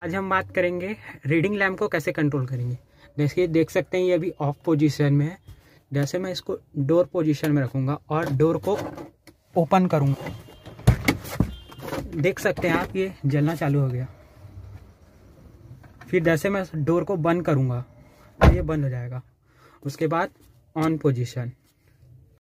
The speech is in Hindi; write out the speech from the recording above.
आज हम बात करेंगे रीडिंग लैम्प को कैसे कंट्रोल करेंगे। जैसे देख सकते हैं ये अभी ऑफ पोजीशन में है। जैसे मैं इसको डोर पोजीशन में रखूँगा और डोर को ओपन करूँगा, देख सकते हैं आप ये जलना चालू हो गया। फिर जैसे मैं डोर को बंद करूँगा तो ये बंद हो जाएगा। उसके बाद ऑन पोजीशन,